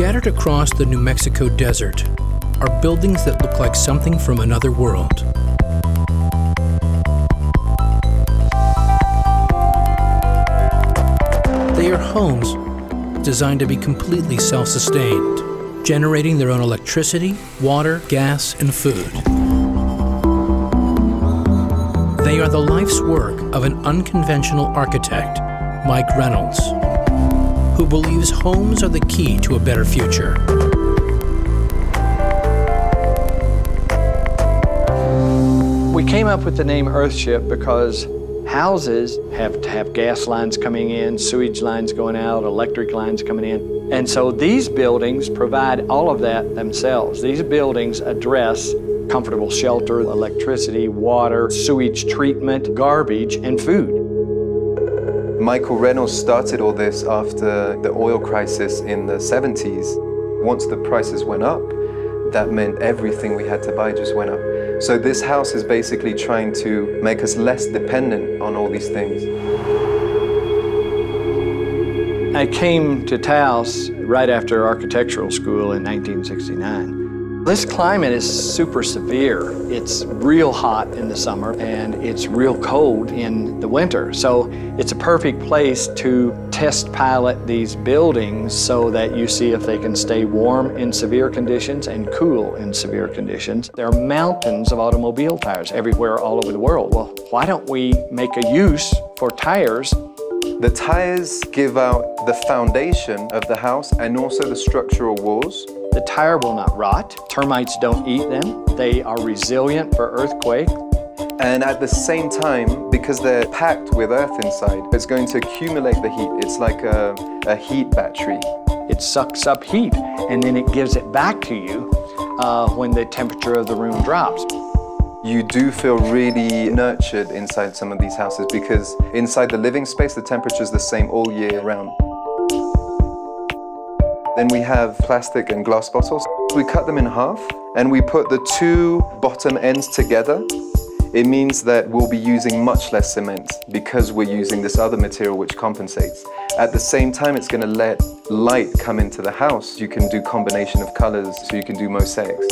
Scattered across the New Mexico desert are buildings that look like something from another world. They are homes designed to be completely self-sustained, generating their own electricity, water, gas, and food. They are the life's work of an unconventional architect, Mike Reynolds, who believes homes are the key to a better future. We came up with the name Earthship because houses have to have gas lines coming in, sewage lines going out, electric lines coming in. And so these buildings provide all of that themselves. These buildings address comfortable shelter, electricity, water, sewage treatment, garbage, and food. Michael Reynolds started all this after the oil crisis in the 70s. Once the prices went up, that meant everything we had to buy just went up. So this house is basically trying to make us less dependent on all these things. I came to Taos right after architectural school in 1969. This climate is super severe. It's real hot in the summer and it's real cold in the winter. So it's a perfect place to test pilot these buildings so that you see if they can stay warm in severe conditions and cool in severe conditions. There are mountains of automobile tires everywhere all over the world. Well, why don't we make a use for tires? The tires give out the foundation of the house and also the structural walls. The tire will not rot. Termites don't eat them. They are resilient for earthquake. And at the same time, because they're packed with earth inside, it's going to accumulate the heat. It's like a heat battery. It sucks up heat and then it gives it back to you when the temperature of the room drops. You do feel really nurtured inside some of these houses because inside the living space, the temperature is the same all year round. Then we have plastic and glass bottles. We cut them in half and we put the two bottom ends together. It means that we'll be using much less cement because we're using this other material which compensates. At the same time, it's going to let light come into the house. You can do combination of colors, so you can do mosaics.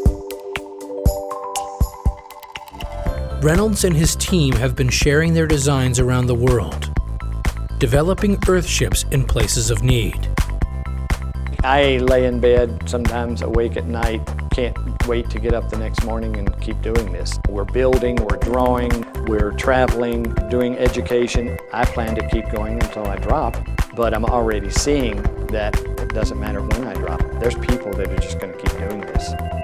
Reynolds and his team have been sharing their designs around the world, developing Earthships in places of need. I lay in bed, sometimes awake at night, can't wait to get up the next morning and keep doing this. We're building, we're drawing, we're traveling, doing education. I plan to keep going until I drop, but I'm already seeing that it doesn't matter when I drop. There's people that are just going to keep doing this.